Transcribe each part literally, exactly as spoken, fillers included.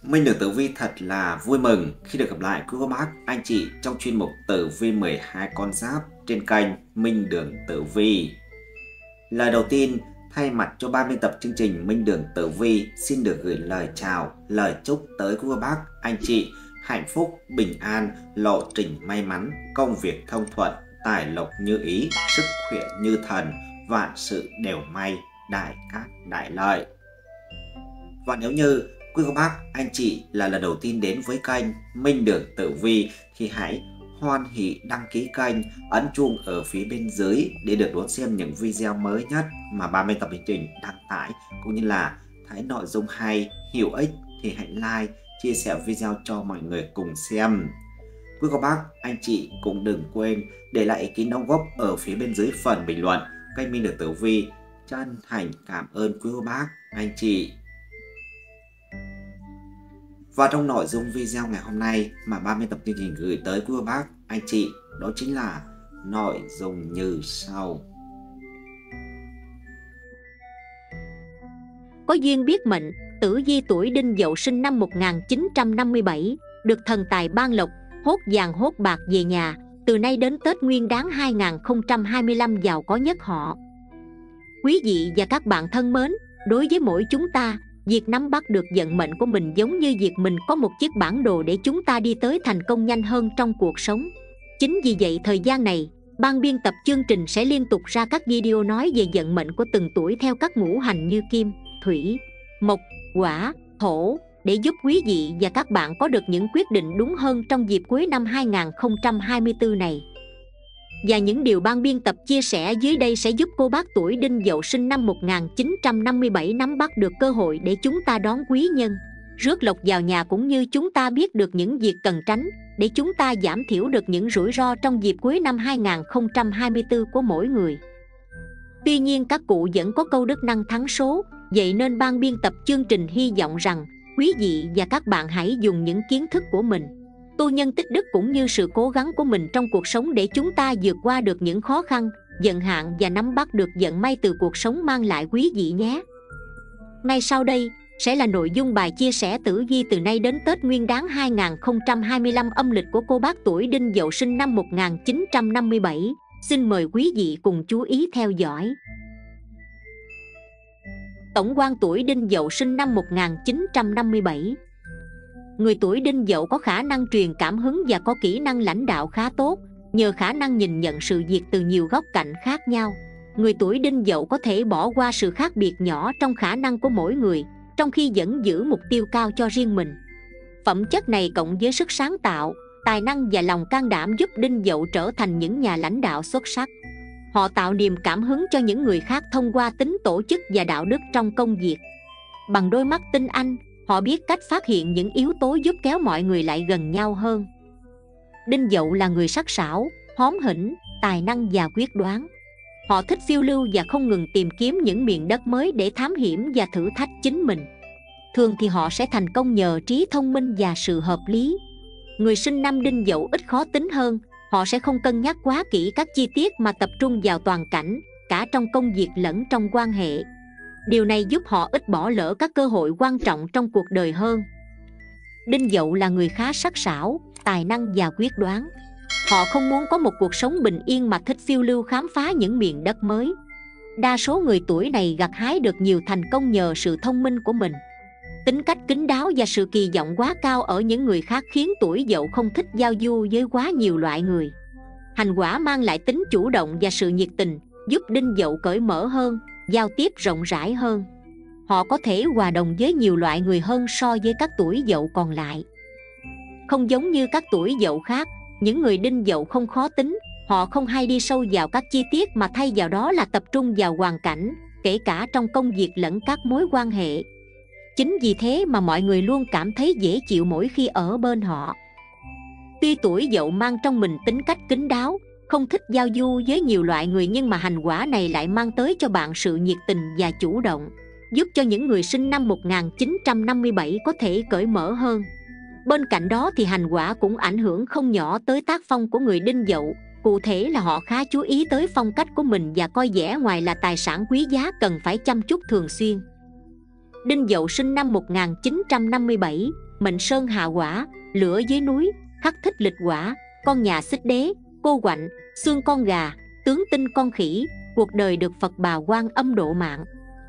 Minh được Tử Vi thật là vui mừng khi được gặp lại quý cô bác, anh chị trong chuyên mục Tử Vi mười hai con giáp trên kênh Minh Đường Tử Vi. Lời đầu tiên, thay mặt cho ban biên tập chương trình Minh Đường Tử Vi xin được gửi lời chào, lời chúc tới quý cô bác, anh chị hạnh phúc, bình an, lộ trình may mắn, công việc thông thuận, tài lộc như ý, sức khỏe như thần, vạn sự đều may, đại cát đại lợi. Và nếu như quý cô bác, anh chị là lần đầu tiên đến với kênh Minh Đường Tử Vi thì hãy hoan hỷ đăng ký kênh, ấn chuông ở phía bên dưới để được đón xem những video mới nhất mà ban biên tập chương trình đăng tải, cũng như là thấy nội dung hay, hữu ích thì hãy like, chia sẻ video cho mọi người cùng xem. Quý cô bác, anh chị cũng đừng quên để lại ý kiến đóng góp ở phía bên dưới phần bình luận. Kênh Minh Đường Tử Vi chân thành cảm ơn quý cô bác, anh chị. Và trong nội dung video ngày hôm nay mà ban biên tập chương trình gửi tới quý cô bác, anh chị, đó chính là nội dung như sau. Có duyên biết mệnh, Tử Vi tuổi Đinh Dậu sinh năm một nghìn chín trăm năm mươi bảy, được thần tài ban lộc, hốt vàng hốt bạc về nhà, từ nay đến Tết Nguyên Đán hai nghìn không trăm hai mươi lăm giàu có nhất họ. Quý vị và các bạn thân mến, đối với mỗi chúng ta, việc nắm bắt được vận mệnh của mình giống như việc mình có một chiếc bản đồ để chúng ta đi tới thành công nhanh hơn trong cuộc sống. Chính vì vậy thời gian này, ban biên tập chương trình sẽ liên tục ra các video nói về vận mệnh của từng tuổi theo các ngũ hành như kim, thủy, mộc, hỏa, thổ, để giúp quý vị và các bạn có được những quyết định đúng hơn trong dịp cuối năm hai nghìn không trăm hai mươi tư này. Và những điều ban biên tập chia sẻ dưới đây sẽ giúp cô bác tuổi Đinh Dậu sinh năm một nghìn chín trăm năm mươi bảy nắm bắt được cơ hội để chúng ta đón quý nhân, rước lộc vào nhà, cũng như chúng ta biết được những việc cần tránh để chúng ta giảm thiểu được những rủi ro trong dịp cuối năm hai nghìn không trăm hai mươi tư của mỗi người. Tuy nhiên các cụ vẫn có câu đức năng thắng số, vậy nên ban biên tập chương trình hy vọng rằng quý vị và các bạn hãy dùng những kiến thức của mình, tu nhân tích đức cũng như sự cố gắng của mình trong cuộc sống để chúng ta vượt qua được những khó khăn, vận hạn và nắm bắt được vận may từ cuộc sống mang lại quý vị nhé. Ngay sau đây sẽ là nội dung bài chia sẻ tử vi từ nay đến Tết Nguyên Đán hai nghìn không trăm hai mươi lăm âm lịch của cô bác tuổi Đinh Dậu sinh năm một nghìn chín trăm năm mươi bảy. Xin mời quý vị cùng chú ý theo dõi. Tổng quan tuổi Đinh Dậu sinh năm một nghìn chín trăm năm mươi bảy. Người tuổi Đinh Dậu có khả năng truyền cảm hứng và có kỹ năng lãnh đạo khá tốt, nhờ khả năng nhìn nhận sự việc từ nhiều góc cạnh khác nhau. Người tuổi Đinh Dậu có thể bỏ qua sự khác biệt nhỏ trong khả năng của mỗi người, trong khi vẫn giữ mục tiêu cao cho riêng mình. Phẩm chất này cộng với sức sáng tạo, tài năng và lòng can đảm giúp Đinh Dậu trở thành những nhà lãnh đạo xuất sắc. Họ tạo niềm cảm hứng cho những người khác thông qua tính tổ chức và đạo đức trong công việc. Bằng đôi mắt tinh anh, họ biết cách phát hiện những yếu tố giúp kéo mọi người lại gần nhau hơn. Đinh Dậu là người sắc sảo, hóm hỉnh, tài năng và quyết đoán. Họ thích phiêu lưu và không ngừng tìm kiếm những miền đất mới để thám hiểm và thử thách chính mình. Thường thì họ sẽ thành công nhờ trí thông minh và sự hợp lý. Người sinh năm Đinh Dậu ít khó tính hơn, họ sẽ không cân nhắc quá kỹ các chi tiết mà tập trung vào toàn cảnh, cả trong công việc lẫn trong quan hệ. Điều này giúp họ ít bỏ lỡ các cơ hội quan trọng trong cuộc đời hơn. Đinh Dậu là người khá sắc sảo, tài năng và quyết đoán. Họ không muốn có một cuộc sống bình yên mà thích phiêu lưu khám phá những miền đất mới. Đa số người tuổi này gặt hái được nhiều thành công nhờ sự thông minh của mình. Tính cách kín đáo và sự kỳ vọng quá cao ở những người khác khiến tuổi Dậu không thích giao du với quá nhiều loại người. Hành quả mang lại tính chủ động và sự nhiệt tình, giúp Đinh Dậu cởi mở hơn, giao tiếp rộng rãi hơn. Họ có thể hòa đồng với nhiều loại người hơn so với các tuổi Dậu còn lại. Không giống như các tuổi Dậu khác, những người Đinh Dậu không khó tính, họ không hay đi sâu vào các chi tiết mà thay vào đó là tập trung vào hoàn cảnh, kể cả trong công việc lẫn các mối quan hệ. Chính vì thế mà mọi người luôn cảm thấy dễ chịu mỗi khi ở bên họ. Tuy tuổi Dậu mang trong mình tính cách kín đáo, không thích giao du với nhiều loại người, nhưng mà hành quả này lại mang tới cho bạn sự nhiệt tình và chủ động, giúp cho những người sinh năm một nghìn chín trăm năm mươi bảy có thể cởi mở hơn. Bên cạnh đó thì hành quả cũng ảnh hưởng không nhỏ tới tác phong của người Đinh Dậu. Cụ thể là họ khá chú ý tới phong cách của mình và coi vẻ ngoài là tài sản quý giá cần phải chăm chút thường xuyên. Đinh Dậu sinh năm một nghìn chín trăm năm mươi bảy, mệnh sơn hạ quả, lửa dưới núi, khắc thích lịch quả, con nhà xích đế, cô quạnh, xương con gà, tướng tinh con khỉ, cuộc đời được Phật Bà Quan Âm độ mạng.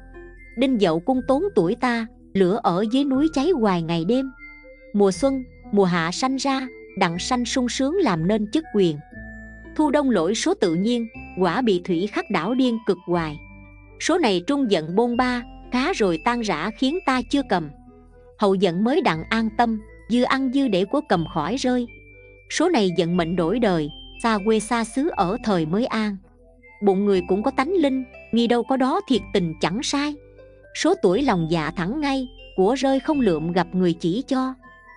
Đinh Dậu cung tốn tuổi ta, lửa ở dưới núi cháy hoài ngày đêm. Mùa xuân, mùa hạ sanh ra, đặng sanh sung sướng làm nên chức quyền. Thu đông lỗi số tự nhiên, quả bị thủy khắc đảo điên cực hoài. Số này trung giận bôn ba, cá rồi tan rã khiến ta chưa cầm. Hậu giận mới đặng an tâm, dư ăn dư để của cầm khỏi rơi. Số này giận mệnh đổi đời, xa quê xa xứ ở thời mới an. Bụng người cũng có tánh linh, nghi đâu có đó thiệt tình chẳng sai. Số tuổi lòng dạ thẳng ngay, của rơi không lượm gặp người chỉ cho.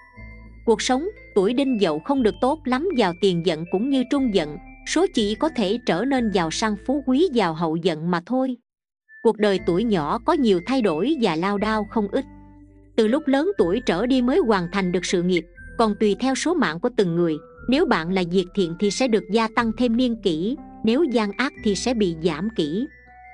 Cuộc sống, tuổi Đinh Dậu không được tốt lắm vào tiền giận cũng như trung giận. Số chỉ có thể trở nên giàu sang phú quý vào hậu giận mà thôi. Cuộc đời tuổi nhỏ có nhiều thay đổi và lao đao không ít. Từ lúc lớn tuổi trở đi mới hoàn thành được sự nghiệp, còn tùy theo số mạng của từng người. Nếu bạn là diệt thiện thì sẽ được gia tăng thêm niên kỷ, nếu gian ác thì sẽ bị giảm kỷ.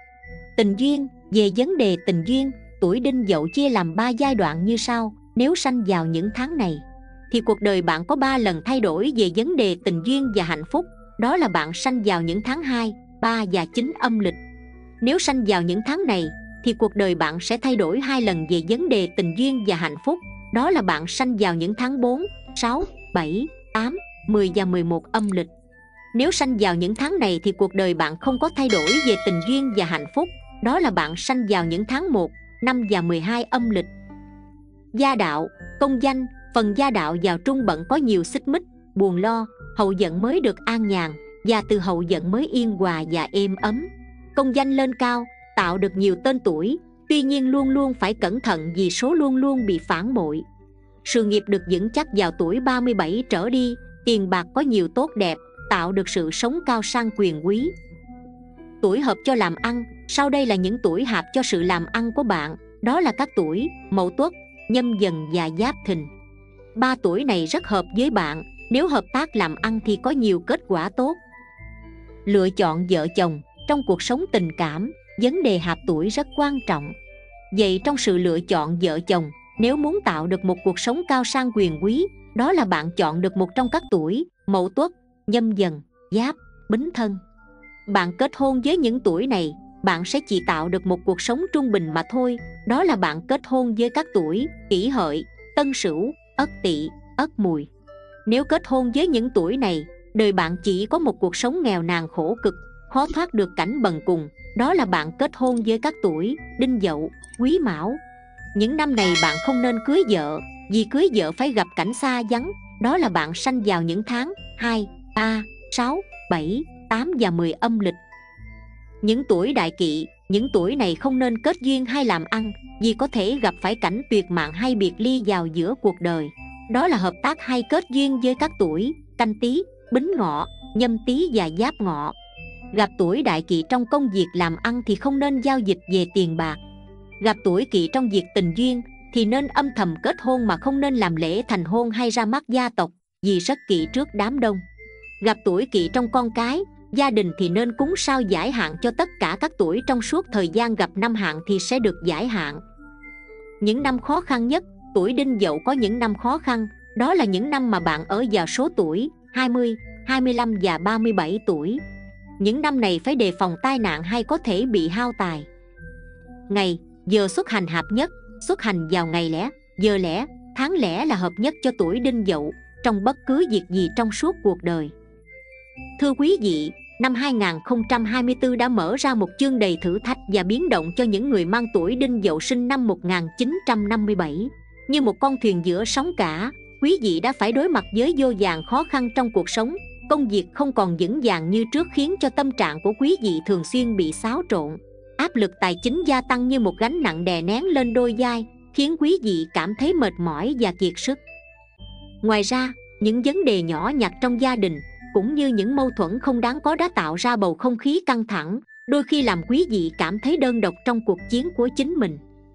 Tình duyên. Về vấn đề tình duyên, tuổi Đinh Dậu chia làm ba giai đoạn như sau. Nếu sanh vào những tháng này thì cuộc đời bạn có ba lần thay đổi về vấn đề tình duyên và hạnh phúc. Đó là bạn sanh vào những tháng hai, ba và chín âm lịch. Nếu sanh vào những tháng này thì cuộc đời bạn sẽ thay đổi hai lần về vấn đề tình duyên và hạnh phúc. Đó là bạn sanh vào những tháng bốn, sáu, bảy, tám, mười và mười một âm lịch. Nếu sanh vào những tháng này thì cuộc đời bạn không có thay đổi về tình duyên và hạnh phúc. Đó là bạn sanh vào những tháng một, năm và mười hai âm lịch. Gia đạo, công danh. Phần gia đạo vào trung bận có nhiều xích mích, buồn lo. Hậu giận mới được an nhàn, và từ hậu giận mới yên hòa và êm ấm. Công danh lên cao, tạo được nhiều tên tuổi. Tuy nhiên luôn luôn phải cẩn thận vì số luôn luôn bị phản bội. Sự nghiệp được vững chắc vào tuổi ba mươi bảy trở đi. Tiền bạc có nhiều tốt đẹp, tạo được sự sống cao sang quyền quý. Tuổi hợp cho làm ăn. Sau đây là những tuổi hợp cho sự làm ăn của bạn. Đó là các tuổi Mậu Tuất, Nhâm Dần và Giáp Thìn. Ba tuổi này rất hợp với bạn. Nếu hợp tác làm ăn thì có nhiều kết quả tốt. Lựa chọn vợ chồng. Trong cuộc sống tình cảm, vấn đề hợp tuổi rất quan trọng. Vậy trong sự lựa chọn vợ chồng, nếu muốn tạo được một cuộc sống cao sang quyền quý, đó là bạn chọn được một trong các tuổi Mậu Tuất, Nhâm Dần, Giáp, Bính Thân. Bạn kết hôn với những tuổi này, bạn sẽ chỉ tạo được một cuộc sống trung bình mà thôi. Đó là bạn kết hôn với các tuổi Kỷ Hợi, Tân Sửu, Ất Tỵ, Ất Mùi. Nếu kết hôn với những tuổi này, đời bạn chỉ có một cuộc sống nghèo nàn khổ cực, khó thoát được cảnh bần cùng. Đó là bạn kết hôn với các tuổi Đinh Dậu, Quý Mão. Những năm này bạn không nên cưới vợ, vì cưới vợ phải gặp cảnh xa vắng. Đó là bạn sanh vào những tháng hai, ba, sáu, bảy, tám và mười âm lịch. Những tuổi Đại Kỵ, những tuổi này không nên kết duyên hay làm ăn, vì có thể gặp phải cảnh tuyệt mạng hay biệt ly vào giữa cuộc đời. Đó là hợp tác hay kết duyên với các tuổi Canh Tý, Bính Ngọ, Nhâm Tý và Giáp Ngọ. Gặp tuổi Đại Kỵ trong công việc làm ăn thì không nên giao dịch về tiền bạc. Gặp tuổi Kỵ trong việc tình duyên thì nên âm thầm kết hôn mà không nên làm lễ thành hôn hay ra mắt gia tộc, vì rất kỵ trước đám đông. Gặp tuổi Kỵ trong con cái, gia đình thì nên cúng sao giải hạn cho tất cả các tuổi trong suốt thời gian gặp năm hạn thì sẽ được giải hạn. Những năm khó khăn nhất, tuổi Đinh Dậu có những năm khó khăn. Đó là những năm mà bạn ở vào số tuổi hai mươi, hai mươi lăm và ba mươi bảy tuổi. Những năm này phải đề phòng tai nạn hay có thể bị hao tài. Ngày, giờ xuất hành hợp nhất. Xuất hành vào ngày lẻ, giờ lẻ, tháng lẻ là hợp nhất cho tuổi Đinh Dậu trong bất cứ việc gì trong suốt cuộc đời. Thưa quý vị, năm hai không hai tư đã mở ra một chương đầy thử thách và biến động cho những người mang tuổi Đinh Dậu sinh năm một nghìn chín trăm năm mươi bảy. Như một con thuyền giữa sóng cả, quý vị đã phải đối mặt với vô vàn khó khăn trong cuộc sống. Công việc không còn vững vàng như trước khiến cho tâm trạng của quý vị thường xuyên bị xáo trộn. Áp lực tài chính gia tăng như một gánh nặng đè nén lên đôi vai, khiến quý vị cảm thấy mệt mỏi và kiệt sức. Ngoài ra, những vấn đề nhỏ nhặt trong gia đình cũng như những mâu thuẫn không đáng có đã tạo ra bầu không khí căng thẳng, đôi khi làm quý vị cảm thấy đơn độc trong cuộc chiến của chính mình.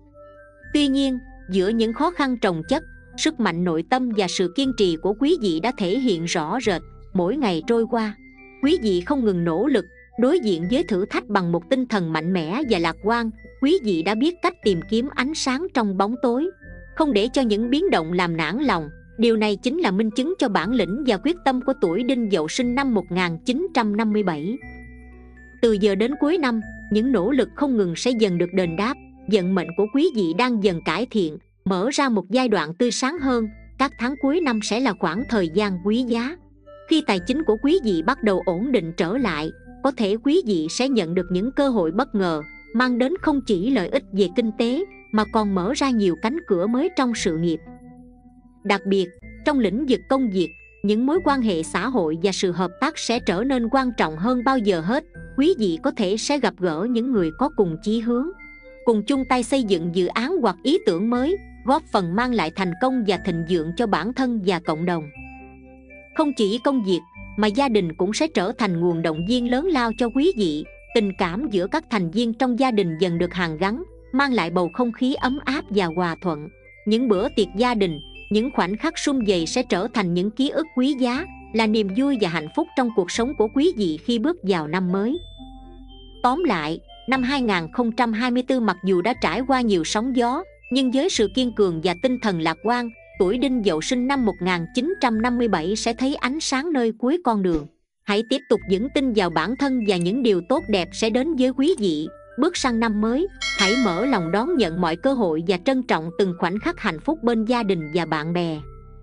Tuy nhiên, giữa những khó khăn chồng chất, sức mạnh nội tâm và sự kiên trì của quý vị đã thể hiện rõ rệt. Mỗi ngày trôi qua, quý vị không ngừng nỗ lực, đối diện với thử thách bằng một tinh thần mạnh mẽ và lạc quan. Quý vị đã biết cách tìm kiếm ánh sáng trong bóng tối. không để cho những biến động làm nản lòng. Điều này chính là minh chứng cho bản lĩnh và quyết tâm của tuổi Đinh Dậu sinh năm một nghìn chín trăm năm mươi bảy. Từ giờ đến cuối năm, những nỗ lực không ngừng sẽ dần được đền đáp. Vận mệnh của quý vị đang dần cải thiện, mở ra một giai đoạn tươi sáng hơn. Các tháng cuối năm sẽ là khoảng thời gian quý giá. Khi tài chính của quý vị bắt đầu ổn định trở lại, có thể quý vị sẽ nhận được những cơ hội bất ngờ, mang đến không chỉ lợi ích về kinh tế, mà còn mở ra nhiều cánh cửa mới trong sự nghiệp. Đặc biệt, trong lĩnh vực công việc, những mối quan hệ xã hội và sự hợp tác sẽ trở nên quan trọng hơn bao giờ hết. Quý vị có thể sẽ gặp gỡ những người có cùng chí hướng, cùng chung tay xây dựng dự án hoặc ý tưởng mới, góp phần mang lại thành công và thịnh vượng cho bản thân và cộng đồng. Không chỉ công việc, mà gia đình cũng sẽ trở thành nguồn động viên lớn lao cho quý vị. Tình cảm giữa các thành viên trong gia đình dần được hàn gắn, mang lại bầu không khí ấm áp và hòa thuận. Những bữa tiệc gia đình, những khoảnh khắc sum vầy sẽ trở thành những ký ức quý giá, là niềm vui và hạnh phúc trong cuộc sống của quý vị khi bước vào năm mới. Tóm lại, năm hai nghìn không trăm hai mươi tư mặc dù đã trải qua nhiều sóng gió, nhưng với sự kiên cường và tinh thần lạc quan, tuổi Đinh Dậu sinh năm một nghìn chín trăm năm mươi bảy sẽ thấy ánh sáng nơi cuối con đường. Hãy tiếp tục vững tin vào bản thân và những điều tốt đẹp sẽ đến với quý vị. Bước sang năm mới, hãy mở lòng đón nhận mọi cơ hội và trân trọng từng khoảnh khắc hạnh phúc bên gia đình và bạn bè.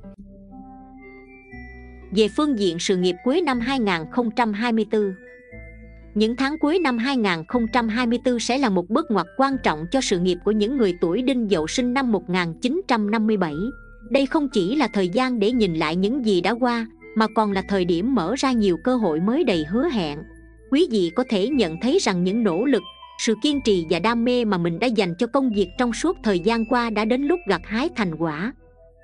Về phương diện sự nghiệp cuối năm hai nghìn không trăm hai mươi tư, những tháng cuối năm hai nghìn không trăm hai mươi tư sẽ là một bước ngoặt quan trọng cho sự nghiệp của những người tuổi Đinh Dậu sinh năm một nghìn chín trăm năm mươi bảy. Đây không chỉ là thời gian để nhìn lại những gì đã qua, mà còn là thời điểm mở ra nhiều cơ hội mới đầy hứa hẹn. Quý vị có thể nhận thấy rằng những nỗ lực, sự kiên trì và đam mê mà mình đã dành cho công việc trong suốt thời gian qua đã đến lúc gặt hái thành quả.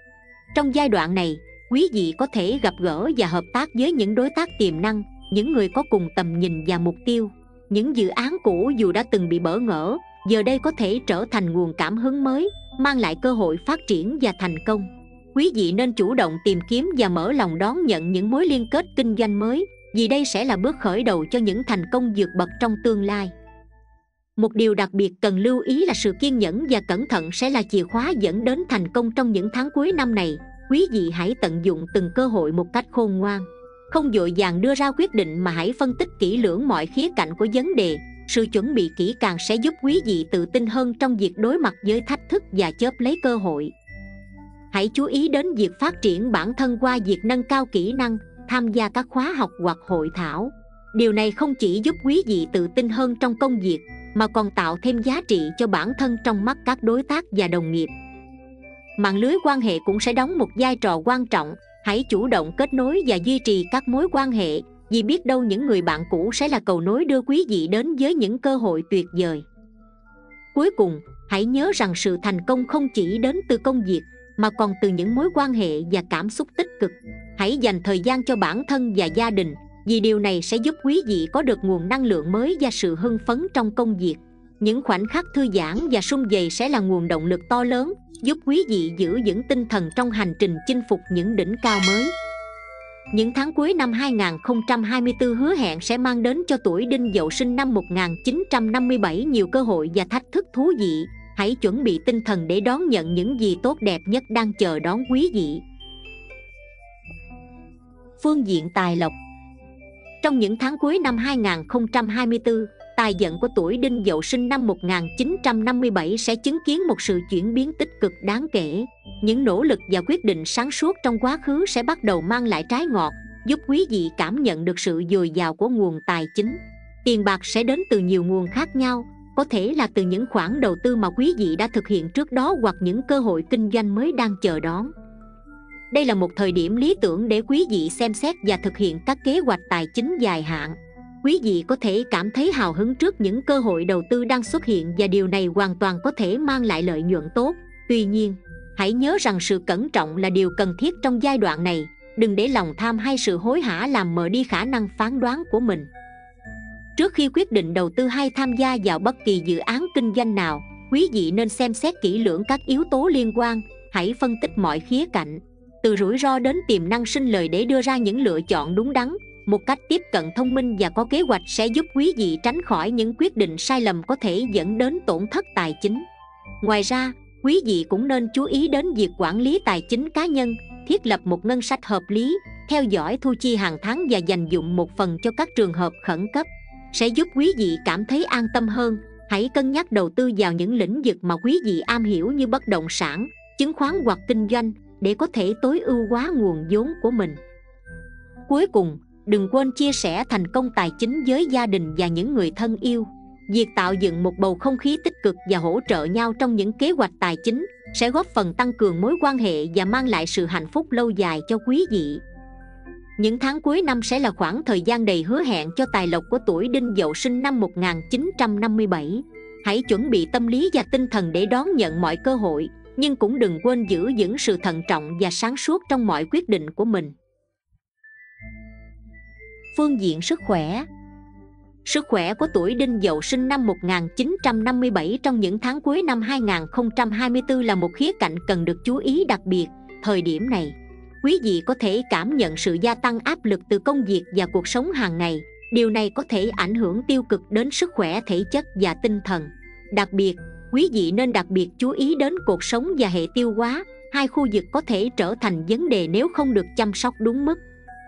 Trong giai đoạn này, quý vị có thể gặp gỡ và hợp tác với những đối tác tiềm năng, những người có cùng tầm nhìn và mục tiêu. Những dự án cũ dù đã từng bị bỡ ngỡ, giờ đây có thể trở thành nguồn cảm hứng mới, mang lại cơ hội phát triển và thành công. Quý vị nên chủ động tìm kiếm và mở lòng đón nhận những mối liên kết kinh doanh mới, vì đây sẽ là bước khởi đầu cho những thành công vượt bậc trong tương lai. Một điều đặc biệt cần lưu ý là sự kiên nhẫn và cẩn thận sẽ là chìa khóa dẫn đến thành công trong những tháng cuối năm này. Quý vị hãy tận dụng từng cơ hội một cách khôn ngoan, không vội vàng đưa ra quyết định mà hãy phân tích kỹ lưỡng mọi khía cạnh của vấn đề. Sự chuẩn bị kỹ càng sẽ giúp quý vị tự tin hơn trong việc đối mặt với thách thức và chớp lấy cơ hội. Hãy chú ý đến việc phát triển bản thân qua việc nâng cao kỹ năng, tham gia các khóa học hoặc hội thảo. Điều này không chỉ giúp quý vị tự tin hơn trong công việc, mà còn tạo thêm giá trị cho bản thân trong mắt các đối tác và đồng nghiệp. Mạng lưới quan hệ cũng sẽ đóng một vai trò quan trọng. Hãy chủ động kết nối và duy trì các mối quan hệ, vì biết đâu những người bạn cũ sẽ là cầu nối đưa quý vị đến với những cơ hội tuyệt vời. Cuối cùng, hãy nhớ rằng sự thành công không chỉ đến từ công việc, mà còn từ những mối quan hệ và cảm xúc tích cực. Hãy dành thời gian cho bản thân và gia đình, vì điều này sẽ giúp quý vị có được nguồn năng lượng mới và sự hưng phấn trong công việc. Những khoảnh khắc thư giãn và sum vầy sẽ là nguồn động lực to lớn, giúp quý vị giữ vững tinh thần trong hành trình chinh phục những đỉnh cao mới. Những tháng cuối năm hai nghìn không trăm hai mươi tư hứa hẹn sẽ mang đến cho tuổi Đinh Dậu sinh năm một nghìn chín trăm năm mươi bảy nhiều cơ hội và thách thức thú vị. Hãy chuẩn bị tinh thần để đón nhận những gì tốt đẹp nhất đang chờ đón quý vị. Phương diện tài lộc. Trong những tháng cuối năm hai nghìn không trăm hai mươi tư, tài vận của tuổi Đinh Dậu sinh năm một nghìn chín trăm năm mươi bảy sẽ chứng kiến một sự chuyển biến tích cực đáng kể. Những nỗ lực và quyết định sáng suốt trong quá khứ sẽ bắt đầu mang lại trái ngọt, giúp quý vị cảm nhận được sự dồi dào của nguồn tài chính. Tiền bạc sẽ đến từ nhiều nguồn khác nhau, có thể là từ những khoản đầu tư mà quý vị đã thực hiện trước đó hoặc những cơ hội kinh doanh mới đang chờ đón. Đây là một thời điểm lý tưởng để quý vị xem xét và thực hiện các kế hoạch tài chính dài hạn. Quý vị có thể cảm thấy hào hứng trước những cơ hội đầu tư đang xuất hiện, và điều này hoàn toàn có thể mang lại lợi nhuận tốt. Tuy nhiên, hãy nhớ rằng sự cẩn trọng là điều cần thiết trong giai đoạn này. Đừng để lòng tham hay sự hối hả làm mờ đi khả năng phán đoán của mình. Trước khi quyết định đầu tư hay tham gia vào bất kỳ dự án kinh doanh nào, quý vị nên xem xét kỹ lưỡng các yếu tố liên quan. Hãy phân tích mọi khía cạnh, từ rủi ro đến tiềm năng sinh lời, để đưa ra những lựa chọn đúng đắn. Một cách tiếp cận thông minh và có kế hoạch sẽ giúp quý vị tránh khỏi những quyết định sai lầm có thể dẫn đến tổn thất tài chính. Ngoài ra, Quý vị cũng nên chú ý đến việc quản lý tài chính cá nhân, thiết lập một ngân sách hợp lý, theo dõi thu chi hàng tháng và dành dụm một phần cho các trường hợp khẩn cấp sẽ giúp quý vị cảm thấy an tâm hơn. Hãy cân nhắc đầu tư vào những lĩnh vực mà quý vị am hiểu như bất động sản, chứng khoán hoặc kinh doanh để có thể tối ưu hóa nguồn vốn của mình. Cuối cùng, đừng quên chia sẻ thành công tài chính với gia đình và những người thân yêu. Việc tạo dựng một bầu không khí tích cực và hỗ trợ nhau trong những kế hoạch tài chính sẽ góp phần tăng cường mối quan hệ và mang lại sự hạnh phúc lâu dài cho quý vị. Những tháng cuối năm sẽ là khoảng thời gian đầy hứa hẹn cho tài lộc của tuổi Đinh Dậu sinh năm một nghìn chín trăm năm mươi bảy. Hãy chuẩn bị tâm lý và tinh thần để đón nhận mọi cơ hội, nhưng cũng đừng quên giữ vững sự thận trọng và sáng suốt trong mọi quyết định của mình. Phương diện sức khỏe. Sức khỏe của tuổi Đinh Dậu sinh năm một nghìn chín trăm năm mươi bảy trong những tháng cuối năm hai nghìn không trăm hai mươi tư là một khía cạnh cần được chú ý đặc biệt. Thời điểm này, quý vị có thể cảm nhận sự gia tăng áp lực từ công việc và cuộc sống hàng ngày. Điều này có thể ảnh hưởng tiêu cực đến sức khỏe thể chất và tinh thần. Đặc biệt, quý vị nên đặc biệt chú ý đến cột sống và hệ tiêu hóa. Hai khu vực có thể trở thành vấn đề nếu không được chăm sóc đúng mức.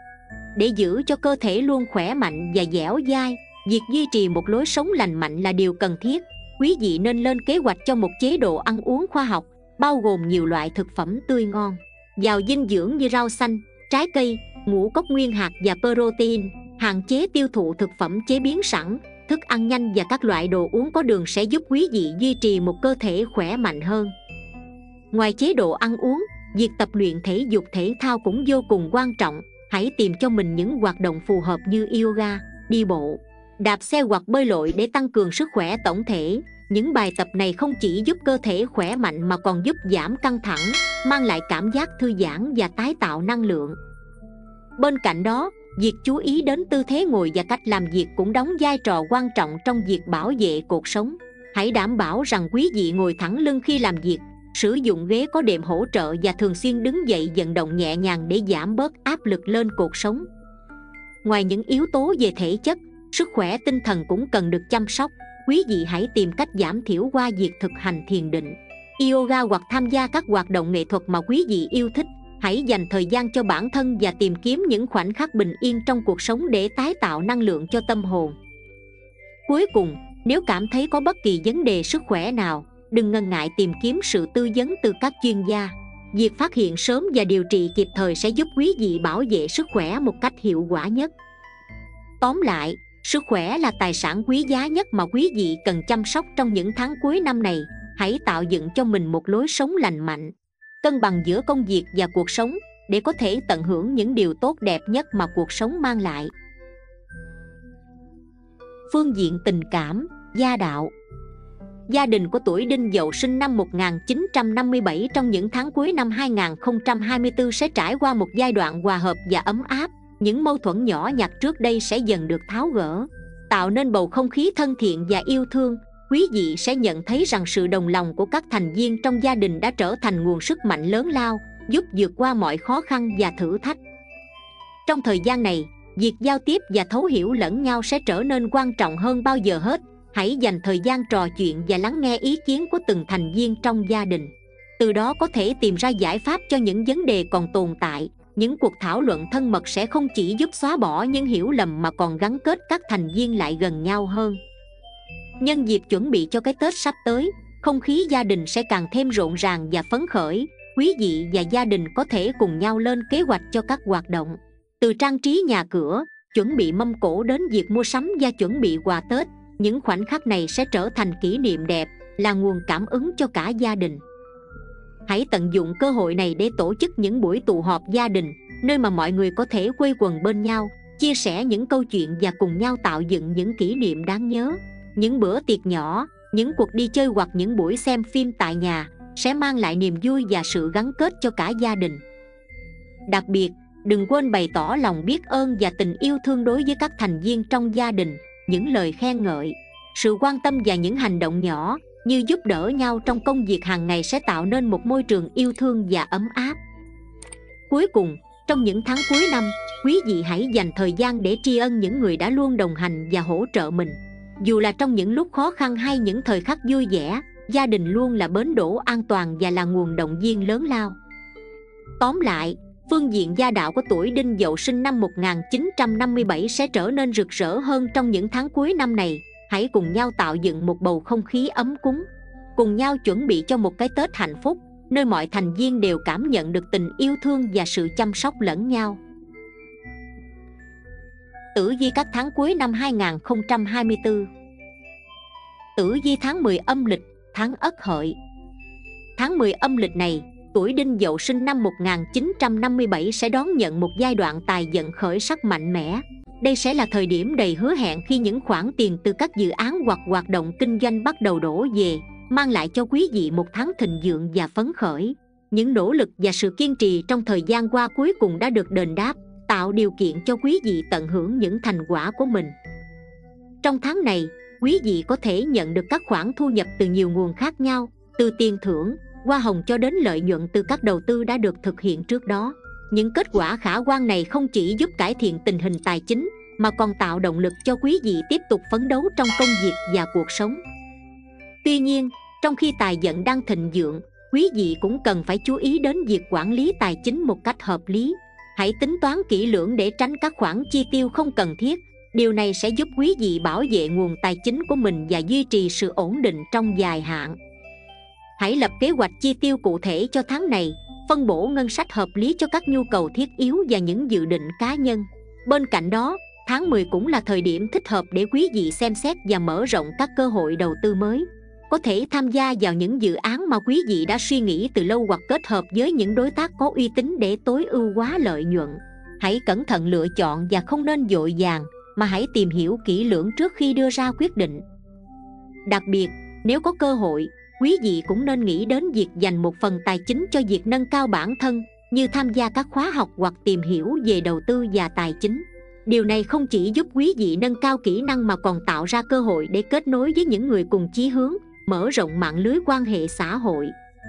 Để giữ cho cơ thể luôn khỏe mạnh và dẻo dai, việc duy trì một lối sống lành mạnh là điều cần thiết. Quý vị nên lên kế hoạch cho một chế độ ăn uống khoa học, bao gồm nhiều loại thực phẩm tươi ngon, giàu dinh dưỡng như rau xanh, trái cây, ngũ cốc nguyên hạt và protein. Hạn chế tiêu thụ thực phẩm chế biến sẵn, thức ăn nhanh và các loại đồ uống có đường sẽ giúp quý vị duy trì một cơ thể khỏe mạnh hơn. Ngoài chế độ ăn uống, việc tập luyện thể dục thể thao cũng vô cùng quan trọng. Hãy tìm cho mình những hoạt động phù hợp như yoga, đi bộ, đạp xe hoặc bơi lội để tăng cường sức khỏe tổng thể. Những bài tập này không chỉ giúp cơ thể khỏe mạnh mà còn giúp giảm căng thẳng, mang lại cảm giác thư giãn và tái tạo năng lượng. Bên cạnh đó, việc chú ý đến tư thế ngồi và cách làm việc cũng đóng vai trò quan trọng trong việc bảo vệ cột sống. Hãy đảm bảo rằng quý vị ngồi thẳng lưng khi làm việc, sử dụng ghế có đệm hỗ trợ và thường xuyên đứng dậy vận động nhẹ nhàng để giảm bớt áp lực lên cột sống. Ngoài những yếu tố về thể chất, sức khỏe tinh thần cũng cần được chăm sóc. Quý vị hãy tìm cách giảm thiểu qua việc thực hành thiền định, yoga hoặc tham gia các hoạt động nghệ thuật mà quý vị yêu thích. Hãy dành thời gian cho bản thân và tìm kiếm những khoảnh khắc bình yên trong cuộc sống để tái tạo năng lượng cho tâm hồn. Cuối cùng, nếu cảm thấy có bất kỳ vấn đề sức khỏe nào, đừng ngần ngại tìm kiếm sự tư vấn từ các chuyên gia. Việc phát hiện sớm và điều trị kịp thời sẽ giúp quý vị bảo vệ sức khỏe một cách hiệu quả nhất. Tóm lại, sức khỏe là tài sản quý giá nhất mà quý vị cần chăm sóc trong những tháng cuối năm này. Hãy tạo dựng cho mình một lối sống lành mạnh, cân bằng giữa công việc và cuộc sống để có thể tận hưởng những điều tốt đẹp nhất mà cuộc sống mang lại. Phương diện tình cảm, gia đạo. Gia đình của tuổi Đinh Dậu sinh năm một nghìn chín trăm năm mươi bảy trong những tháng cuối năm hai nghìn không trăm hai mươi tư sẽ trải qua một giai đoạn hòa hợp và ấm áp. Những mâu thuẫn nhỏ nhặt trước đây sẽ dần được tháo gỡ, tạo nên bầu không khí thân thiện và yêu thương. Quý vị sẽ nhận thấy rằng sự đồng lòng của các thành viên trong gia đình đã trở thành nguồn sức mạnh lớn lao, giúp vượt qua mọi khó khăn và thử thách. Trong thời gian này, việc giao tiếp và thấu hiểu lẫn nhau sẽ trở nên quan trọng hơn bao giờ hết. Hãy dành thời gian trò chuyện và lắng nghe ý kiến của từng thành viên trong gia đình. Từ đó có thể tìm ra giải pháp cho những vấn đề còn tồn tại. Những cuộc thảo luận thân mật sẽ không chỉ giúp xóa bỏ những hiểu lầm mà còn gắn kết các thành viên lại gần nhau hơn. Nhân dịp chuẩn bị cho cái Tết sắp tới, không khí gia đình sẽ càng thêm rộn ràng và phấn khởi. Quý vị và gia đình có thể cùng nhau lên kế hoạch cho các hoạt động, từ trang trí nhà cửa, chuẩn bị mâm cỗ đến việc mua sắm và chuẩn bị quà Tết. Những khoảnh khắc này sẽ trở thành kỷ niệm đẹp, là nguồn cảm ứng cho cả gia đình. Hãy tận dụng cơ hội này để tổ chức những buổi tụ họp gia đình, nơi mà mọi người có thể quây quần bên nhau, chia sẻ những câu chuyện và cùng nhau tạo dựng những kỷ niệm đáng nhớ. Những bữa tiệc nhỏ, những cuộc đi chơi hoặc những buổi xem phim tại nhà sẽ mang lại niềm vui và sự gắn kết cho cả gia đình. Đặc biệt, đừng quên bày tỏ lòng biết ơn và tình yêu thương đối với các thành viên trong gia đình. Những lời khen ngợi, sự quan tâm và những hành động nhỏ như giúp đỡ nhau trong công việc hàng ngày sẽ tạo nên một môi trường yêu thương và ấm áp. Cuối cùng, trong những tháng cuối năm, quý vị hãy dành thời gian để tri ân những người đã luôn đồng hành và hỗ trợ mình. Dù là trong những lúc khó khăn hay những thời khắc vui vẻ, gia đình luôn là bến đỗ an toàn và là nguồn động viên lớn lao. Tóm lại, phương diện gia đạo của tuổi Đinh Dậu sinh năm một nghìn chín trăm năm mươi bảy sẽ trở nên rực rỡ hơn trong những tháng cuối năm này. Hãy cùng nhau tạo dựng một bầu không khí ấm cúng, cùng nhau chuẩn bị cho một cái Tết hạnh phúc, nơi mọi thành viên đều cảm nhận được tình yêu thương và sự chăm sóc lẫn nhau. Tử vi các tháng cuối năm hai nghìn không trăm hai mươi tư. Tử vi tháng mười âm lịch, tháng Ất Hợi. Tháng mười âm lịch này, tuổi Đinh Dậu sinh năm một nghìn chín trăm năm mươi bảy sẽ đón nhận một giai đoạn tài vận khởi sắc mạnh mẽ. Đây sẽ là thời điểm đầy hứa hẹn khi những khoản tiền từ các dự án hoặc hoạt động kinh doanh bắt đầu đổ về, mang lại cho quý vị một tháng thịnh vượng và phấn khởi. Những nỗ lực và sự kiên trì trong thời gian qua cuối cùng đã được đền đáp, tạo điều kiện cho quý vị tận hưởng những thành quả của mình. Trong tháng này, quý vị có thể nhận được các khoản thu nhập từ nhiều nguồn khác nhau, từ tiền thưởng, hoa hồng cho đến lợi nhuận từ các đầu tư đã được thực hiện trước đó. Những kết quả khả quan này không chỉ giúp cải thiện tình hình tài chính, mà còn tạo động lực cho quý vị tiếp tục phấn đấu trong công việc và cuộc sống. Tuy nhiên, trong khi tài vận đang thịnh vượng, quý vị cũng cần phải chú ý đến việc quản lý tài chính một cách hợp lý. Hãy tính toán kỹ lưỡng để tránh các khoản chi tiêu không cần thiết. Điều này sẽ giúp quý vị bảo vệ nguồn tài chính của mình và duy trì sự ổn định trong dài hạn. Hãy lập kế hoạch chi tiêu cụ thể cho tháng này, phân bổ ngân sách hợp lý cho các nhu cầu thiết yếu và những dự định cá nhân. Bên cạnh đó, tháng mười cũng là thời điểm thích hợp để quý vị xem xét và mở rộng các cơ hội đầu tư mới. Có thể tham gia vào những dự án mà quý vị đã suy nghĩ từ lâu hoặc kết hợp với những đối tác có uy tín để tối ưu hóa lợi nhuận. Hãy cẩn thận lựa chọn và không nên vội vàng, mà hãy tìm hiểu kỹ lưỡng trước khi đưa ra quyết định. Đặc biệt, nếu có cơ hội, quý vị cũng nên nghĩ đến việc dành một phần tài chính cho việc nâng cao bản thân, như tham gia các khóa học hoặc tìm hiểu về đầu tư và tài chính. Điều này không chỉ giúp quý vị nâng cao kỹ năng mà còn tạo ra cơ hội để kết nối với những người cùng chí hướng, mở rộng mạng lưới quan hệ xã hội.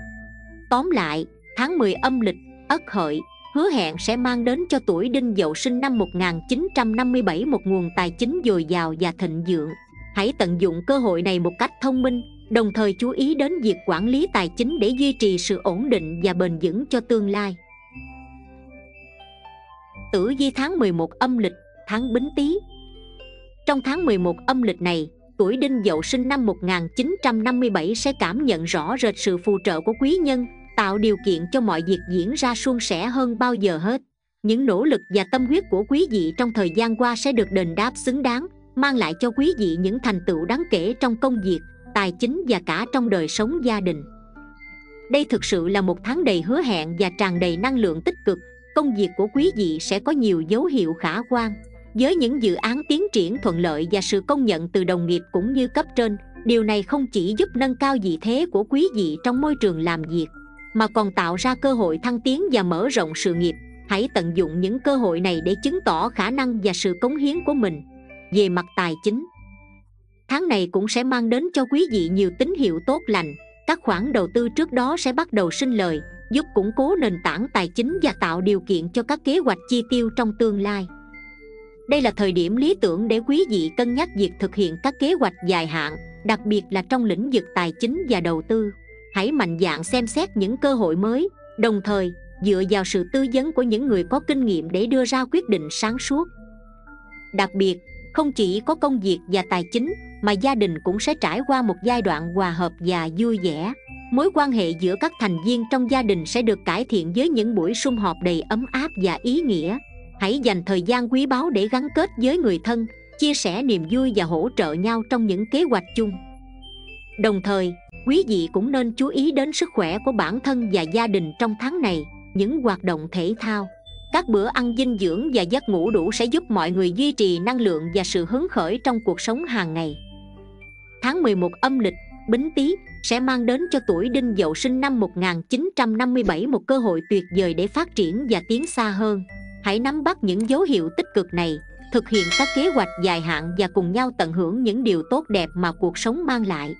Tóm lại, tháng mười âm lịch, Ất Hợi, hứa hẹn sẽ mang đến cho tuổi Đinh Dậu sinh năm một nghìn chín trăm năm mươi bảy một nguồn tài chính dồi dào và thịnh vượng. Hãy tận dụng cơ hội này một cách thông minh, đồng thời chú ý đến việc quản lý tài chính để duy trì sự ổn định và bền vững cho tương lai. Tử vi tháng mười một âm lịch, tháng Bính Tý. Trong tháng mười một âm lịch này, tuổi Đinh Dậu sinh năm một nghìn chín trăm năm mươi bảy sẽ cảm nhận rõ rệt sự phù trợ của quý nhân, tạo điều kiện cho mọi việc diễn ra suôn sẻ hơn bao giờ hết. Những nỗ lực và tâm huyết của quý vị trong thời gian qua sẽ được đền đáp xứng đáng, mang lại cho quý vị những thành tựu đáng kể trong công việc, tài chính và cả trong đời sống gia đình. Đây thực sự là một tháng đầy hứa hẹn và tràn đầy năng lượng tích cực. Công việc của quý vị sẽ có nhiều dấu hiệu khả quan. Với những dự án tiến triển thuận lợi và sự công nhận từ đồng nghiệp cũng như cấp trên, điều này không chỉ giúp nâng cao vị thế của quý vị trong môi trường làm việc, mà còn tạo ra cơ hội thăng tiến và mở rộng sự nghiệp. Hãy tận dụng những cơ hội này để chứng tỏ khả năng và sự cống hiến của mình. Về mặt tài chính, tháng này cũng sẽ mang đến cho quý vị nhiều tín hiệu tốt lành. Các khoản đầu tư trước đó sẽ bắt đầu sinh lời, giúp củng cố nền tảng tài chính và tạo điều kiện cho các kế hoạch chi tiêu trong tương lai. Đây là thời điểm lý tưởng để quý vị cân nhắc việc thực hiện các kế hoạch dài hạn, đặc biệt là trong lĩnh vực tài chính và đầu tư. Hãy mạnh dạn xem xét những cơ hội mới, đồng thời dựa vào sự tư vấn của những người có kinh nghiệm để đưa ra quyết định sáng suốt. Đặc biệt, không chỉ có công việc và tài chính, mà gia đình cũng sẽ trải qua một giai đoạn hòa hợp và vui vẻ. Mối quan hệ giữa các thành viên trong gia đình sẽ được cải thiện với những buổi sum họp đầy ấm áp và ý nghĩa. Hãy dành thời gian quý báu để gắn kết với người thân, chia sẻ niềm vui và hỗ trợ nhau trong những kế hoạch chung. Đồng thời, quý vị cũng nên chú ý đến sức khỏe của bản thân và gia đình trong tháng này. Những hoạt động thể thao, các bữa ăn dinh dưỡng và giấc ngủ đủ sẽ giúp mọi người duy trì năng lượng và sự hứng khởi trong cuộc sống hàng ngày. Tháng mười một âm lịch, Bính Tý, sẽ mang đến cho tuổi Đinh Dậu sinh năm một nghìn chín trăm năm mươi bảy một cơ hội tuyệt vời để phát triển và tiến xa hơn. Hãy nắm bắt những dấu hiệu tích cực này, thực hiện các kế hoạch dài hạn và cùng nhau tận hưởng những điều tốt đẹp mà cuộc sống mang lại.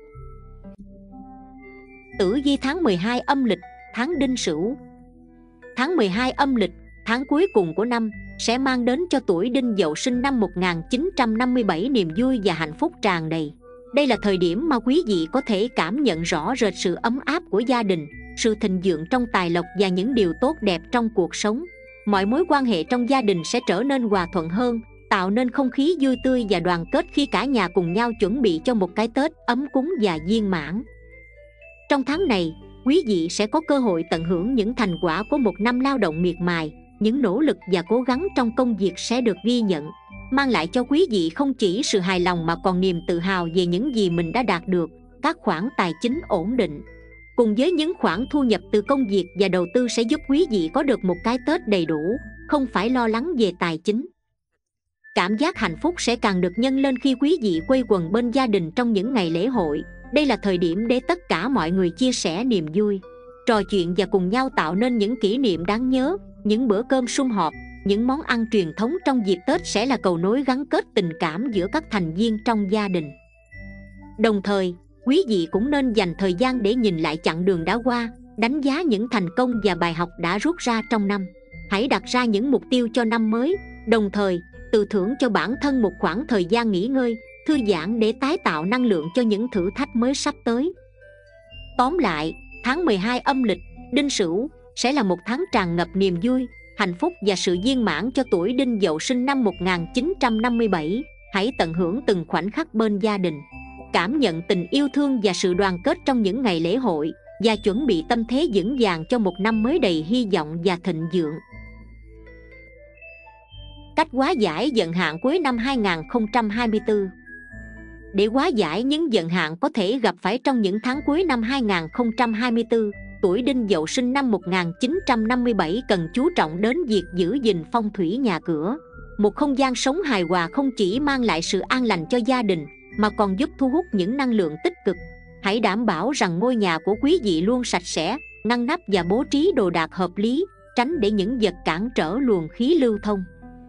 Tử vi tháng mười hai âm lịch, tháng Đinh Sửu. Tháng mười hai âm lịch, tháng cuối cùng của năm, sẽ mang đến cho tuổi Đinh Dậu sinh năm một nghìn chín trăm năm mươi bảy niềm vui và hạnh phúc tràn đầy. Đây là thời điểm mà quý vị có thể cảm nhận rõ rệt sự ấm áp của gia đình, sự thịnh vượng trong tài lộc và những điều tốt đẹp trong cuộc sống. Mọi mối quan hệ trong gia đình sẽ trở nên hòa thuận hơn, tạo nên không khí vui tươi và đoàn kết khi cả nhà cùng nhau chuẩn bị cho một cái Tết ấm cúng và viên mãn. Trong tháng này, quý vị sẽ có cơ hội tận hưởng những thành quả của một năm lao động miệt mài. Những nỗ lực và cố gắng trong công việc sẽ được ghi nhận, mang lại cho quý vị không chỉ sự hài lòng mà còn niềm tự hào về những gì mình đã đạt được. Các khoản tài chính ổn định cùng với những khoản thu nhập từ công việc và đầu tư sẽ giúp quý vị có được một cái Tết đầy đủ, không phải lo lắng về tài chính. Cảm giác hạnh phúc sẽ càng được nhân lên khi quý vị quây quần bên gia đình trong những ngày lễ hội. Đây là thời điểm để tất cả mọi người chia sẻ niềm vui, trò chuyện và cùng nhau tạo nên những kỷ niệm đáng nhớ. Những bữa cơm sum họp, những món ăn truyền thống trong dịp Tết sẽ là cầu nối gắn kết tình cảm giữa các thành viên trong gia đình. Đồng thời, quý vị cũng nên dành thời gian để nhìn lại chặng đường đã qua, đánh giá những thành công và bài học đã rút ra trong năm. Hãy đặt ra những mục tiêu cho năm mới, đồng thời tự thưởng cho bản thân một khoảng thời gian nghỉ ngơi, thư giãn để tái tạo năng lượng cho những thử thách mới sắp tới. Tóm lại, tháng mười hai âm lịch Đinh Sửu sẽ là một tháng tràn ngập niềm vui, hạnh phúc và sự viên mãn cho tuổi Đinh Dậu sinh năm một nghìn chín trăm năm mươi bảy. Hãy tận hưởng từng khoảnh khắc bên gia đình, cảm nhận tình yêu thương và sự đoàn kết trong những ngày lễ hội, và chuẩn bị tâm thế vững vàng cho một năm mới đầy hy vọng và thịnh vượng. Cách hóa giải vận hạn cuối năm hai nghìn không trăm hai mươi tư. Để hóa giải những vận hạn có thể gặp phải trong những tháng cuối năm hai nghìn không trăm hai mươi tư, tuổi Đinh Dậu sinh năm một nghìn chín trăm năm mươi bảy cần chú trọng đến việc giữ gìn phong thủy nhà cửa. Một không gian sống hài hòa không chỉ mang lại sự an lành cho gia đình, mà còn giúp thu hút những năng lượng tích cực. Hãy đảm bảo rằng ngôi nhà của quý vị luôn sạch sẽ, ngăn nắp và bố trí đồ đạc hợp lý, tránh để những vật cản trở luồng khí lưu thông.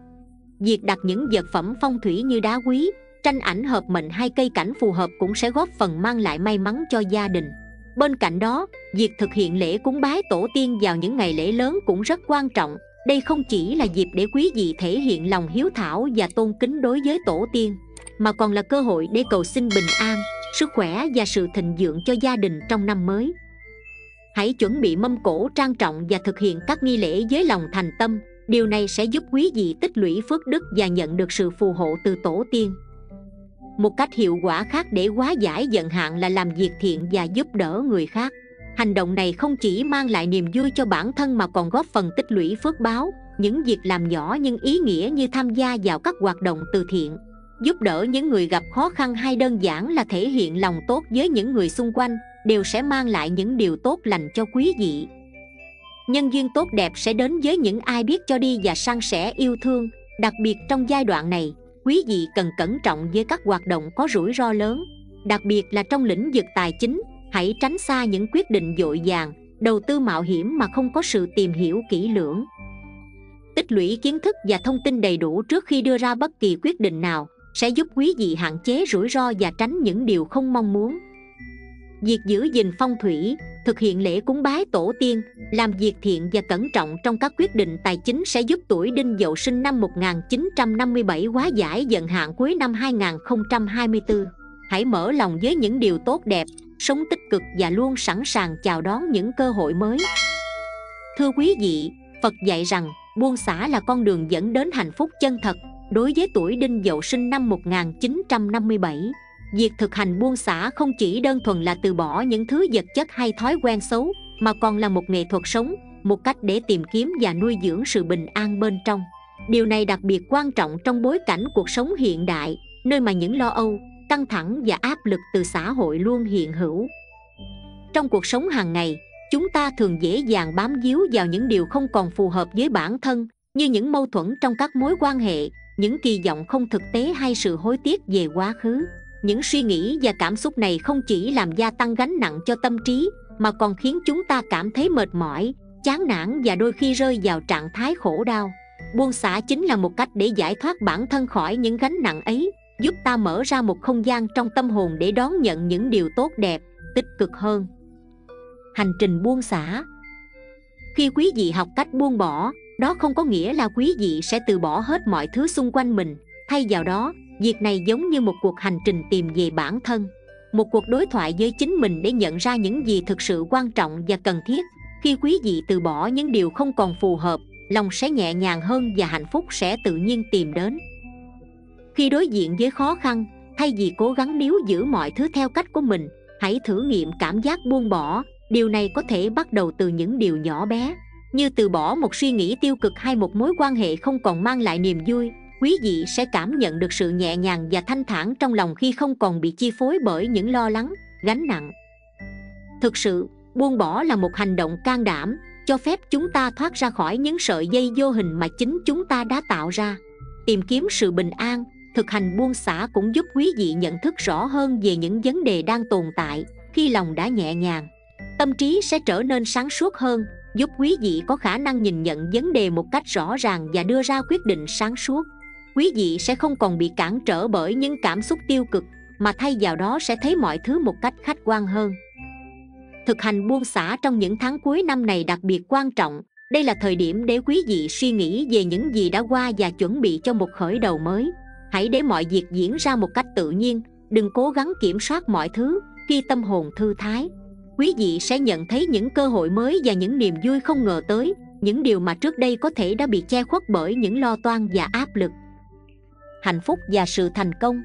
Việc đặt những vật phẩm phong thủy như đá quý, tranh ảnh hợp mệnh hay cây cảnh phù hợp cũng sẽ góp phần mang lại may mắn cho gia đình. Bên cạnh đó, việc thực hiện lễ cúng bái tổ tiên vào những ngày lễ lớn cũng rất quan trọng. Đây không chỉ là dịp để quý vị thể hiện lòng hiếu thảo và tôn kính đối với tổ tiên, mà còn là cơ hội để cầu xin bình an, sức khỏe và sự thịnh vượng cho gia đình trong năm mới. Hãy chuẩn bị mâm cỗ trang trọng và thực hiện các nghi lễ với lòng thành tâm. Điều này sẽ giúp quý vị tích lũy phước đức và nhận được sự phù hộ từ tổ tiên. Một cách hiệu quả khác để hóa giải vận hạn là làm việc thiện và giúp đỡ người khác. Hành động này không chỉ mang lại niềm vui cho bản thân mà còn góp phần tích lũy phước báo. Những việc làm nhỏ nhưng ý nghĩa như tham gia vào các hoạt động từ thiện, giúp đỡ những người gặp khó khăn hay đơn giản là thể hiện lòng tốt với những người xung quanh đều sẽ mang lại những điều tốt lành cho quý vị. Nhân duyên tốt đẹp sẽ đến với những ai biết cho đi và san sẻ yêu thương. Đặc biệt trong giai đoạn này, quý vị cần cẩn trọng với các hoạt động có rủi ro lớn, đặc biệt là trong lĩnh vực tài chính. Hãy tránh xa những quyết định vội vàng, đầu tư mạo hiểm mà không có sự tìm hiểu kỹ lưỡng. Tích lũy kiến thức và thông tin đầy đủ trước khi đưa ra bất kỳ quyết định nào sẽ giúp quý vị hạn chế rủi ro và tránh những điều không mong muốn. Việc giữ gìn phong thủy, thực hiện lễ cúng bái tổ tiên, làm việc thiện và cẩn trọng trong các quyết định tài chính sẽ giúp tuổi Đinh Dậu sinh năm một nghìn chín trăm năm mươi bảy hóa giải vận hạn cuối năm hai nghìn không trăm hai mươi tư. Hãy mở lòng với những điều tốt đẹp, sống tích cực và luôn sẵn sàng chào đón những cơ hội mới. Thưa quý vị, Phật dạy rằng buông xả là con đường dẫn đến hạnh phúc chân thật. Đối với tuổi Đinh Dậu sinh năm một nghìn chín trăm năm mươi bảy, việc thực hành buông xả không chỉ đơn thuần là từ bỏ những thứ vật chất hay thói quen xấu, mà còn là một nghệ thuật sống, một cách để tìm kiếm và nuôi dưỡng sự bình an bên trong. Điều này đặc biệt quan trọng trong bối cảnh cuộc sống hiện đại, nơi mà những lo âu, căng thẳng và áp lực từ xã hội luôn hiện hữu. Trong cuộc sống hàng ngày, chúng ta thường dễ dàng bám víu vào những điều không còn phù hợp với bản thân, như những mâu thuẫn trong các mối quan hệ, những kỳ vọng không thực tế hay sự hối tiếc về quá khứ. Những suy nghĩ và cảm xúc này không chỉ làm gia tăng gánh nặng cho tâm trí, mà còn khiến chúng ta cảm thấy mệt mỏi, chán nản và đôi khi rơi vào trạng thái khổ đau. Buông xả chính là một cách để giải thoát bản thân khỏi những gánh nặng ấy, giúp ta mở ra một không gian trong tâm hồn để đón nhận những điều tốt đẹp, tích cực hơn. Hành trình buông xả. Khi quý vị học cách buông bỏ, đó không có nghĩa là quý vị sẽ từ bỏ hết mọi thứ xung quanh mình. Thay vào đó, việc này giống như một cuộc hành trình tìm về bản thân. một cuộc đối thoại với chính mình để nhận ra những gì thực sự quan trọng và cần thiết. Khi quý vị từ bỏ những điều không còn phù hợp, lòng sẽ nhẹ nhàng hơn và hạnh phúc sẽ tự nhiên tìm đến. Khi đối diện với khó khăn, thay vì cố gắng níu giữ mọi thứ theo cách của mình, hãy thử nghiệm cảm giác buông bỏ. Điều này có thể bắt đầu từ những điều nhỏ bé, như từ bỏ một suy nghĩ tiêu cực hay một mối quan hệ không còn mang lại niềm vui. Quý vị sẽ cảm nhận được sự nhẹ nhàng và thanh thản trong lòng khi không còn bị chi phối bởi những lo lắng, gánh nặng. Thực sự, buông bỏ là một hành động can đảm, cho phép chúng ta thoát ra khỏi những sợi dây vô hình mà chính chúng ta đã tạo ra. Tìm kiếm sự bình an, thực hành buông xả cũng giúp quý vị nhận thức rõ hơn về những vấn đề đang tồn tại. Khi lòng đã nhẹ nhàng, tâm trí sẽ trở nên sáng suốt hơn, giúp quý vị có khả năng nhìn nhận vấn đề một cách rõ ràng và đưa ra quyết định sáng suốt. Quý vị sẽ không còn bị cản trở bởi những cảm xúc tiêu cực, mà thay vào đó sẽ thấy mọi thứ một cách khách quan hơn. Thực hành buông xả trong những tháng cuối năm này đặc biệt quan trọng. Đây là thời điểm để quý vị suy nghĩ về những gì đã qua và chuẩn bị cho một khởi đầu mới. Hãy để mọi việc diễn ra một cách tự nhiên, đừng cố gắng kiểm soát mọi thứ. Khi tâm hồn thư thái, quý vị sẽ nhận thấy những cơ hội mới và những niềm vui không ngờ tới, những điều mà trước đây có thể đã bị che khuất bởi những lo toan và áp lực. Hạnh phúc và sự thành công.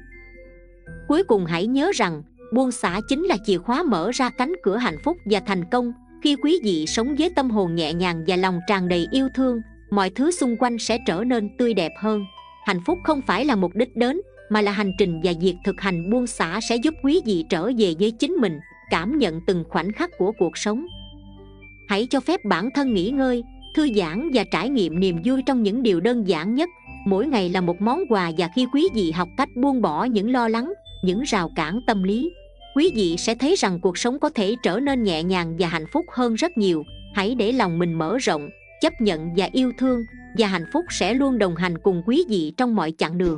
Cuối cùng hãy nhớ rằng, buông xả chính là chìa khóa mở ra cánh cửa hạnh phúc và thành công. Khi quý vị sống với tâm hồn nhẹ nhàng và lòng tràn đầy yêu thương, mọi thứ xung quanh sẽ trở nên tươi đẹp hơn. Hạnh phúc không phải là mục đích đến, mà là hành trình, và việc thực hành buông xả sẽ giúp quý vị trở về với chính mình, cảm nhận từng khoảnh khắc của cuộc sống. Hãy cho phép bản thân nghỉ ngơi, thư giãn và trải nghiệm niềm vui trong những điều đơn giản nhất. Mỗi ngày là một món quà, và khi quý vị học cách buông bỏ những lo lắng, những rào cản tâm lý, quý vị sẽ thấy rằng cuộc sống có thể trở nên nhẹ nhàng và hạnh phúc hơn rất nhiều. Hãy để lòng mình mở rộng, chấp nhận và yêu thương, và hạnh phúc sẽ luôn đồng hành cùng quý vị trong mọi chặng đường.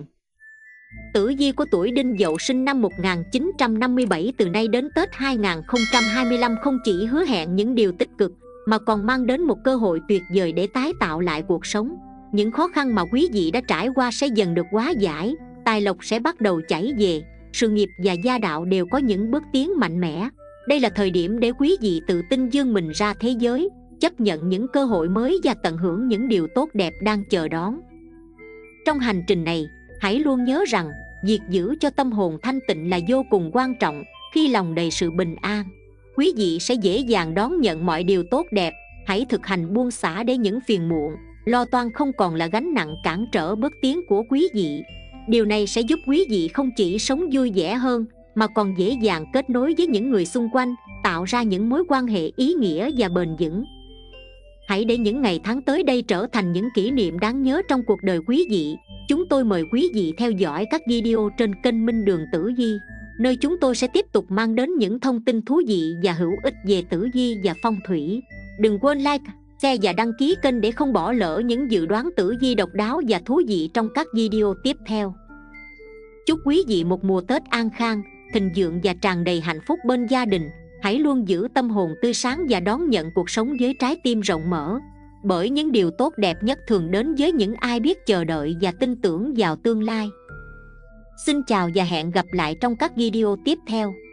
Tử vi của tuổi Đinh Dậu sinh năm một nghìn chín trăm năm mươi bảy, từ nay đến Tết hai nghìn không trăm hai mươi lăm không chỉ hứa hẹn những điều tích cực, mà còn mang đến một cơ hội tuyệt vời để tái tạo lại cuộc sống. Những khó khăn mà quý vị đã trải qua sẽ dần được hóa giải, tài lộc sẽ bắt đầu chảy về, sự nghiệp và gia đạo đều có những bước tiến mạnh mẽ. Đây là thời điểm để quý vị tự tin vươn mình ra thế giới, chấp nhận những cơ hội mới và tận hưởng những điều tốt đẹp đang chờ đón. Trong hành trình này, hãy luôn nhớ rằng, việc giữ cho tâm hồn thanh tịnh là vô cùng quan trọng. Khi lòng đầy sự bình an, quý vị sẽ dễ dàng đón nhận mọi điều tốt đẹp. Hãy thực hành buông xả để những phiền muộn, lo toan không còn là gánh nặng cản trở bước tiến của quý vị. Điều này sẽ giúp quý vị không chỉ sống vui vẻ hơn, mà còn dễ dàng kết nối với những người xung quanh, tạo ra những mối quan hệ ý nghĩa và bền vững. Hãy để những ngày tháng tới đây trở thành những kỷ niệm đáng nhớ trong cuộc đời quý vị. Chúng tôi mời quý vị theo dõi các video trên kênh Minh Đường Tử Vi, nơi chúng tôi sẽ tiếp tục mang đến những thông tin thú vị và hữu ích về tử vi và phong thủy. Đừng quên like, share và đăng ký kênh để không bỏ lỡ những dự đoán tử vi độc đáo và thú vị trong các video tiếp theo. Chúc quý vị một mùa Tết an khang, thịnh vượng và tràn đầy hạnh phúc bên gia đình. Hãy luôn giữ tâm hồn tươi sáng và đón nhận cuộc sống với trái tim rộng mở, bởi những điều tốt đẹp nhất thường đến với những ai biết chờ đợi và tin tưởng vào tương lai. Xin chào và hẹn gặp lại trong các video tiếp theo.